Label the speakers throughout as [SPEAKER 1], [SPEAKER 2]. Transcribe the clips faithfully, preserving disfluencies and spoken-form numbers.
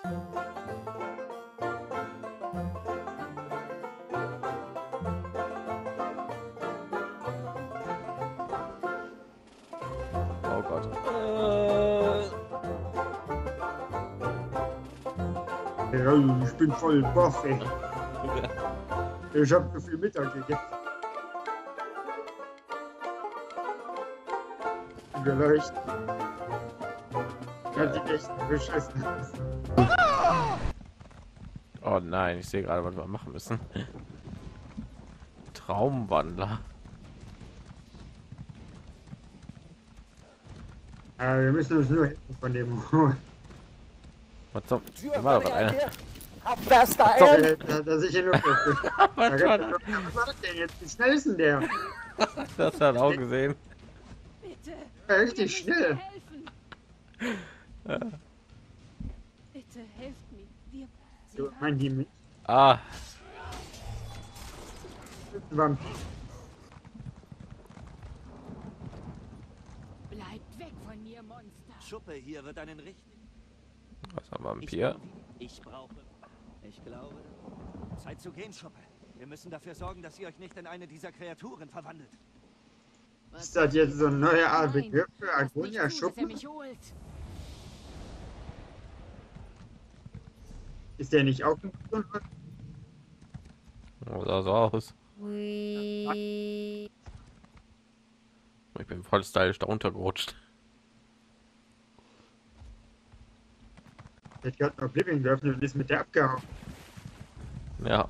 [SPEAKER 1] Oh Gott.
[SPEAKER 2] Ja, ich bin voll baff, ey. Ich hab so viel Mittag gegessen. Geleuchtet. Ja, sieht echt beschissen aus.
[SPEAKER 1] Oh nein, ich sehe gerade, was wir machen müssen. Traumwandler.
[SPEAKER 2] Ja, wir müssen uns nur Hilfe von dem holen.
[SPEAKER 1] Was zum? Da war doch was einer.
[SPEAKER 3] Das da
[SPEAKER 2] Da,
[SPEAKER 3] ein!
[SPEAKER 2] da, da sicher nur.
[SPEAKER 1] Was war das?
[SPEAKER 2] Was macht der jetzt? Wie schnell ist denn der?
[SPEAKER 1] Das hat auch gesehen.
[SPEAKER 4] Bitte.
[SPEAKER 2] Ja, richtig schnell.
[SPEAKER 4] Helfen. Bitte helft mir. Wir sie
[SPEAKER 2] So,
[SPEAKER 4] haben
[SPEAKER 2] mein die
[SPEAKER 1] Ah,
[SPEAKER 2] Vampir.
[SPEAKER 4] bleibt weg von mir, Monster.
[SPEAKER 3] Schuppe hier wird einen richtigen.
[SPEAKER 1] was ist ein Vampir?
[SPEAKER 3] Ich brauche. Ich glaube. Zeit zu gehen, Schuppe. Wir müssen dafür sorgen, dass ihr euch nicht in eine dieser Kreaturen verwandelt.
[SPEAKER 2] Ist das jetzt so ein neuer Art
[SPEAKER 4] Nein,
[SPEAKER 2] Begriff für
[SPEAKER 4] lasst nicht
[SPEAKER 2] Agonia
[SPEAKER 4] zu, dass er
[SPEAKER 2] Schuppen?
[SPEAKER 4] mich holt.
[SPEAKER 2] Ist der nicht auch ein
[SPEAKER 1] Oh, sah so aus. Ich bin voll stylisch da untergerutscht.
[SPEAKER 2] Der hat gerade noch Oblivion geöffnet und ist mit der abgehauen.
[SPEAKER 1] Ja.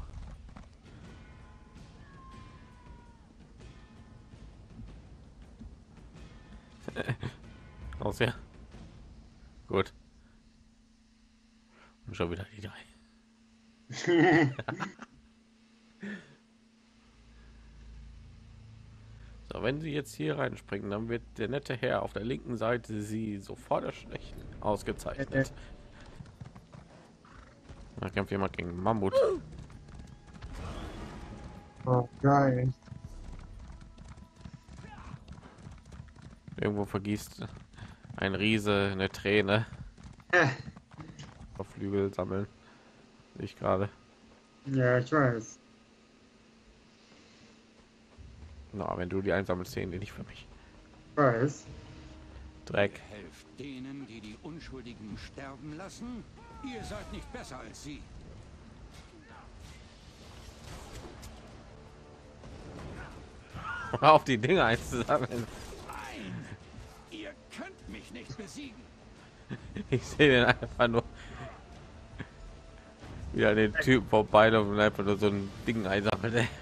[SPEAKER 1] Aus ja. Gut. Und schon wieder die drei. So, wenn sie jetzt hier reinspringen, dann wird der nette Herr auf der linken Seite sie sofort erschlecht ausgezeichnet. Da kämpft jemand gegen Mammut.
[SPEAKER 2] Oh, geil.
[SPEAKER 1] Irgendwo vergießt ein Riese eine Träne.
[SPEAKER 2] Äh,
[SPEAKER 1] Auf Flügel sammeln. Ich gerade.
[SPEAKER 2] Ja, ich weiß.
[SPEAKER 1] Na, wenn du die einsammelst, sehen die nicht für mich.
[SPEAKER 2] Ich weiß.
[SPEAKER 1] Dreck.
[SPEAKER 5] Helft denen, die die Unschuldigen sterben lassen? Ihr seid nicht besser als sie.
[SPEAKER 1] Auf die Dinge einzusammeln.
[SPEAKER 5] Nein! Ihr könnt mich nicht besiegen.
[SPEAKER 1] Ich sehe den einfach nur wieder den Typ vorbei und einfach nur so ein Ding einsammelt. Ey.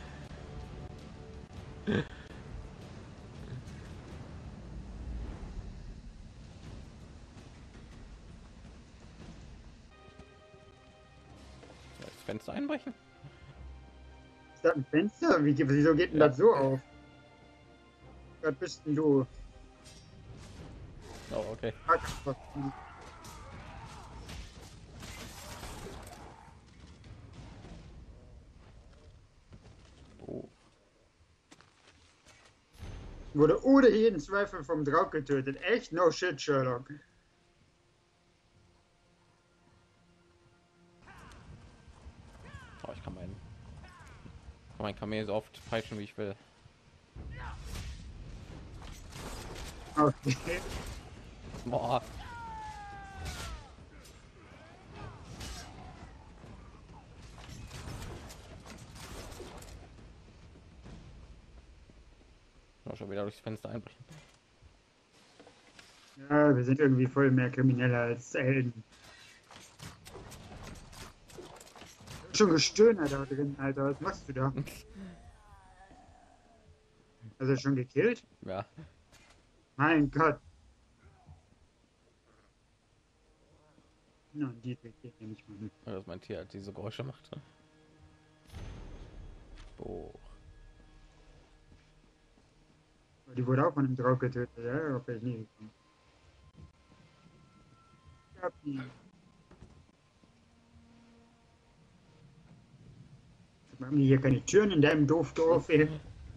[SPEAKER 1] Das Fenster einbrechen?
[SPEAKER 2] Ist das ein Fenster? Wie, wieso geht denn
[SPEAKER 1] Ja.
[SPEAKER 2] das so auf? Was bist denn du?
[SPEAKER 1] Oh, okay. Oh.
[SPEAKER 2] Wurde ohne jeden Zweifel vom Draug getötet. Echt? No shit, Sherlock.
[SPEAKER 1] Oh, ich kann meinen kann mein Kamel so oft peitschen, wie ich will.
[SPEAKER 2] Okay.
[SPEAKER 1] Boah. Oh, schon wieder durchs Fenster einbrechen.
[SPEAKER 2] Ja, wir sind irgendwie voll mehr Kriminelle als Helden. Schon gestöhnt da drin, Alter. Was machst du da? Hast du schon gekillt?
[SPEAKER 1] Ja.
[SPEAKER 2] Mein Gott. Na, die geht ja nicht mal mit.
[SPEAKER 1] Dass mein Tier halt diese Geräusche macht. Oh.
[SPEAKER 2] Die wurde auch von einem Draug getötet, ja? Okay, ich nie gekommen. Ich hab die. Haben die hier keine Türen in deinem Doofdorf, ey?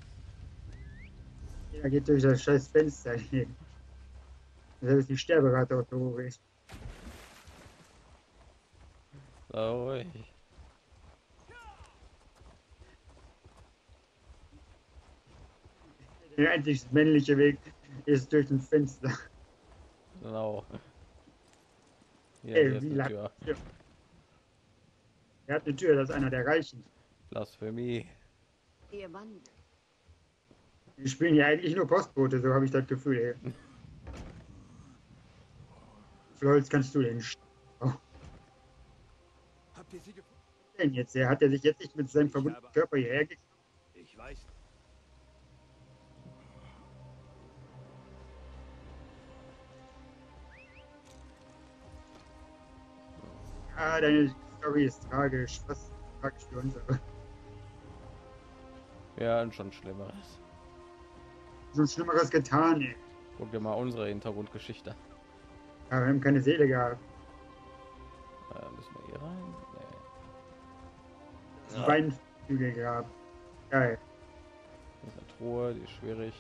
[SPEAKER 2] Ja, geht durch das scheiß Fenster hier. Das ist die Sterberate auch so hoch ist.
[SPEAKER 1] So, ich,
[SPEAKER 2] Der einzig männliche Weg ist durch ein Fenster.
[SPEAKER 1] genau. Hier,
[SPEAKER 2] Ey,
[SPEAKER 1] hier ist
[SPEAKER 2] wie
[SPEAKER 1] eine
[SPEAKER 2] lang-
[SPEAKER 1] Tür.
[SPEAKER 2] Er hat eine Tür, das ist einer der Reichen.
[SPEAKER 1] Blasphemie.
[SPEAKER 6] Ihr Mann.
[SPEAKER 2] Die spielen ja eigentlich nur Postbote, so habe ich das Gefühl. Ey. Für Holz kannst du den Sch oh.
[SPEAKER 3] Habt ihr sie gefunden?
[SPEAKER 2] denn jetzt? Er hat er sich jetzt nicht mit seinem verwundeten Körper hierher gekriegt?
[SPEAKER 3] Ich weiß.
[SPEAKER 2] Ah, deine Story ist tragisch. Was tragisch für unsere.
[SPEAKER 1] Ja, und schon Schlimmeres.
[SPEAKER 2] So Schlimmeres getan, ey.
[SPEAKER 1] Guck dir mal unsere Hintergrundgeschichte.
[SPEAKER 2] Ja, wir haben keine Seele gehabt.
[SPEAKER 1] Äh, müssen wir hier rein? Nee.
[SPEAKER 2] Ja. Beinflügel gehabt. Geil.
[SPEAKER 1] Das ist eine Truhe, die ist schwierig.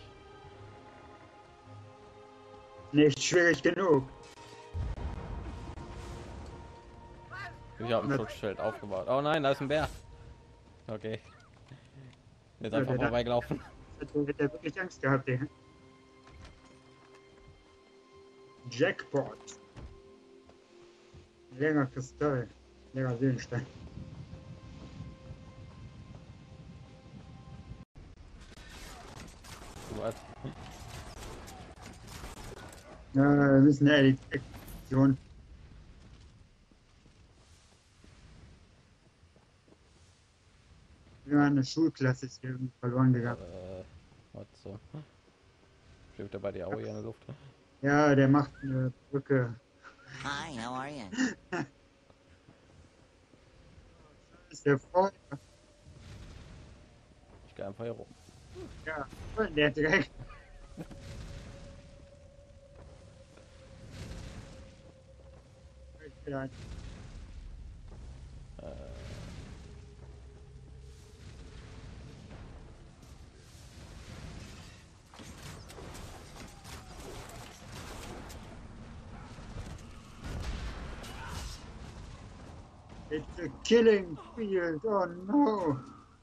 [SPEAKER 2] Nicht schwierig genug.
[SPEAKER 1] Ich habe ein Schutzschild aufgebaut. Oh nein, da ist ein Bär. Okay. Jetzt
[SPEAKER 2] Ja,
[SPEAKER 1] einfach
[SPEAKER 2] der-
[SPEAKER 1] vorbeigelaufen.
[SPEAKER 2] Hätte hätte er wirklich Angst gehabt, ey. Jackpot. Leerer Kristall. Leerer Seelenstein.
[SPEAKER 1] Was?
[SPEAKER 2] Ja, wir müssen ja die Expedition. Ja, eine Schulklasse ist hier irgendwie verloren gegangen.
[SPEAKER 1] Äh, was so? Schwebt er bei dir auch hier in der Luft?
[SPEAKER 2] Ja, der macht eine Brücke.
[SPEAKER 6] Hi, how are you?
[SPEAKER 2] Ist der Freund?
[SPEAKER 1] Ich gehe einfach hier rum.
[SPEAKER 2] Ja, voll der Dreck. Ja, it's a killing field, oh no!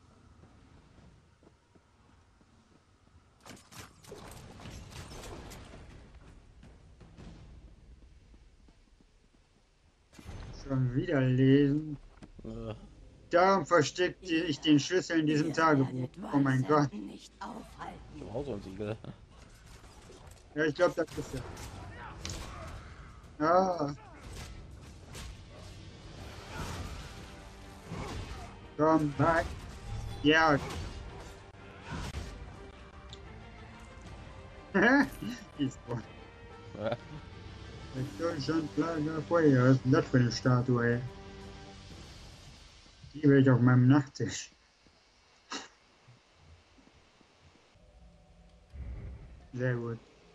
[SPEAKER 2] Schon wieder lesen.
[SPEAKER 1] Äh,
[SPEAKER 2] Darum versteckte ich den Schlüssel in diesem Tagebuch. Oh mein Gott.
[SPEAKER 6] Nicht aufhalten.
[SPEAKER 1] ich brauche so ein Siegel.
[SPEAKER 2] Ja, ich glaube, das ist ja. Ah. Come back. Ja. Ist gut.
[SPEAKER 1] Äh,
[SPEAKER 2] Deutschland Lager Feuer. Was ist denn das für eine Statue, ey? Die will ich auf meinem Nachttisch. Sehr gut.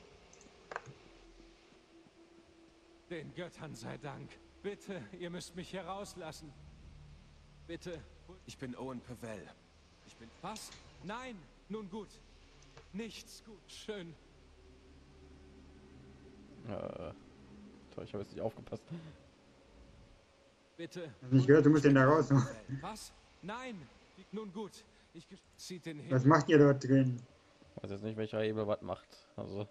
[SPEAKER 7] Den Göttern sei Dank. Bitte, ihr müsst mich herauslassen. Bitte.
[SPEAKER 5] Ich bin Owen Pavel. Ich bin...
[SPEAKER 7] Was? Nein. Nun gut. Nichts gut. Schön.
[SPEAKER 1] äh, toll, ich habe jetzt nicht aufgepasst.
[SPEAKER 7] Bitte.
[SPEAKER 2] Hast du nicht gehört, du musst den da raus.
[SPEAKER 7] Was? Nein. Nun gut. Ich ges- zieht den
[SPEAKER 2] Was
[SPEAKER 7] hin.
[SPEAKER 2] macht ihr dort drin?
[SPEAKER 1] Ich weiß jetzt nicht, welcher Hebel was macht. Also,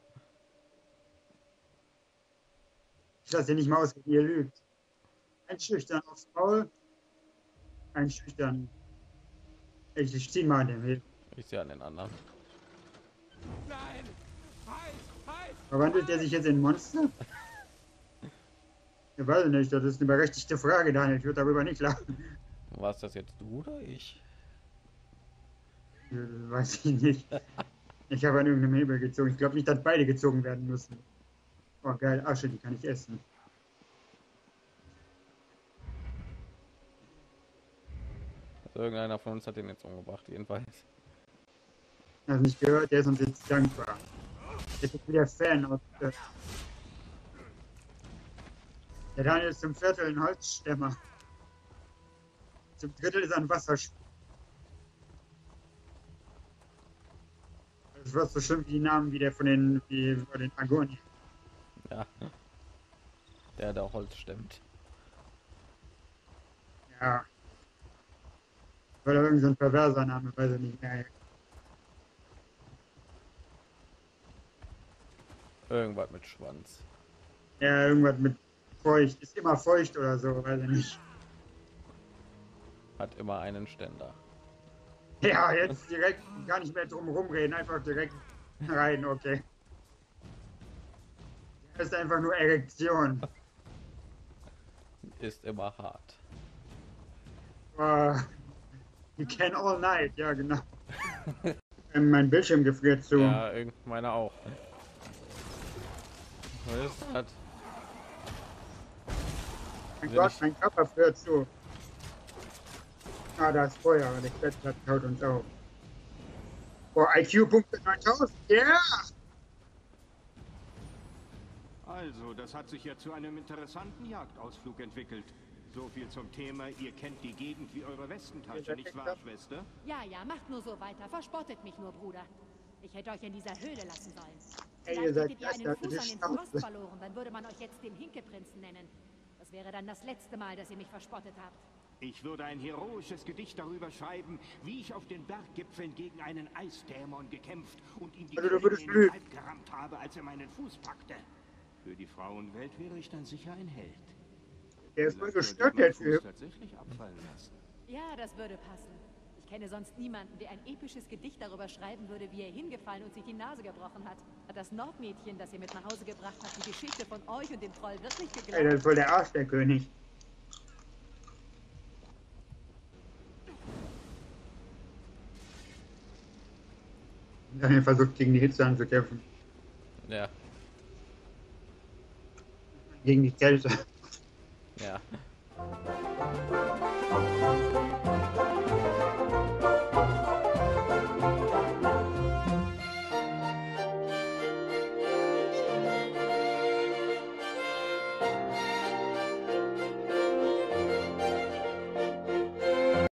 [SPEAKER 2] Ich lasse ihr nicht mal aus, ihr lügt. Einschüchtern aufs Maul. Einschüchtern. Ich, ich zieh mal an den Weg.
[SPEAKER 1] ich sehe an den anderen.
[SPEAKER 7] Nein. Halt. Halt.
[SPEAKER 2] Verwandelt er sich jetzt in ein Monster? Ich weiß nicht, das ist eine berechtigte Frage, Daniel. Ich würde darüber nicht lachen.
[SPEAKER 1] War es das jetzt du oder ich?
[SPEAKER 2] Äh, Weiß ich nicht. Ich habe an irgendeinem Hebel gezogen. Ich glaube nicht, dass beide gezogen werden müssen. Oh geil, Asche, die kann ich essen.
[SPEAKER 1] Also irgendeiner von uns hat den jetzt umgebracht, jedenfalls.
[SPEAKER 2] Hast du nicht gehört? Der ist uns jetzt dankbar. Jetzt ist wieder Fan aus. Äh, Der Daniel ist zum Viertel ein Holzstämmer. Zum Drittel ist er ein Wasserspieler. Das wird so schön wie die Namen wie der von den, wie von den Agoni.
[SPEAKER 1] Ja. Der da Holz stemmt.
[SPEAKER 2] Ja. Oder irgend so ein perverser Name, weiß ich nicht mehr.
[SPEAKER 1] Irgendwas mit Schwanz.
[SPEAKER 2] Ja, irgendwas mit feucht. Ist immer feucht oder so, weiß ich nicht.
[SPEAKER 1] Hat immer einen Ständer.
[SPEAKER 2] Ja, jetzt direkt gar nicht mehr drum rumreden, einfach direkt rein, okay. Das ist einfach nur Erektion.
[SPEAKER 1] Ist immer hart.
[SPEAKER 2] Uh, you can all night, ja genau. ähm, mein Bildschirm gefriert zu.
[SPEAKER 1] Ja, irgend- meiner auch. Was ist das?
[SPEAKER 2] Mein
[SPEAKER 1] Will
[SPEAKER 2] Gott,
[SPEAKER 1] ich-
[SPEAKER 2] mein Körper friert zu. Ah, da ist Feuer und ich wette, das haut uns auf. Boah, I Q-Punkte neuntausend, ja! Yeah!
[SPEAKER 8] Also, das hat sich ja zu einem interessanten Jagdausflug entwickelt. So viel zum Thema, ihr kennt die Gegend wie eure Westentasche, nicht wahr, Schwester?
[SPEAKER 9] Ja, ja, macht nur so weiter. Verspottet mich nur, Bruder. Ich hätte euch in dieser Höhle lassen sollen.
[SPEAKER 2] Ey, ihr
[SPEAKER 9] Vielleicht
[SPEAKER 2] seid
[SPEAKER 9] hättet ihr einen
[SPEAKER 2] Geister,
[SPEAKER 9] Fuß
[SPEAKER 2] ihr
[SPEAKER 9] an den
[SPEAKER 2] Schnauze.
[SPEAKER 9] Frost verloren, dann würde man euch jetzt den Hinkeprinzen nennen. Das wäre dann das letzte Mal, dass ihr mich verspottet habt.
[SPEAKER 8] Ich würde ein heroisches Gedicht darüber schreiben, wie ich auf den Berggipfeln gegen einen Eisdämon gekämpft und ihm die
[SPEAKER 2] Also, du
[SPEAKER 8] Klinge
[SPEAKER 2] würdest
[SPEAKER 8] in den
[SPEAKER 2] lügen.
[SPEAKER 8] Leib gerammt habe, als er meinen Fuß packte. Für die Frauenwelt wäre ich dann sicher ein Held.
[SPEAKER 2] Der ist voll
[SPEAKER 8] Vielleicht
[SPEAKER 2] gestört,
[SPEAKER 8] sollte
[SPEAKER 2] der
[SPEAKER 8] ich meinen
[SPEAKER 2] Typ.
[SPEAKER 8] Fuß tatsächlich abfallen lassen.
[SPEAKER 9] Ja, das würde passen. Ich kenne sonst niemanden, der ein episches Gedicht darüber schreiben würde, wie er hingefallen und sich die Nase gebrochen hat. Hat das Nordmädchen, das ihr mit nach Hause gebracht habt, die Geschichte von euch und dem Troll wirklich
[SPEAKER 2] Ey,
[SPEAKER 9] geglaubt?
[SPEAKER 2] das ist voll der Arsch, der König. Daniel versucht gegen die Hitze anzukämpfen.
[SPEAKER 1] Ja,
[SPEAKER 2] Gegen die Kälte.
[SPEAKER 1] ja.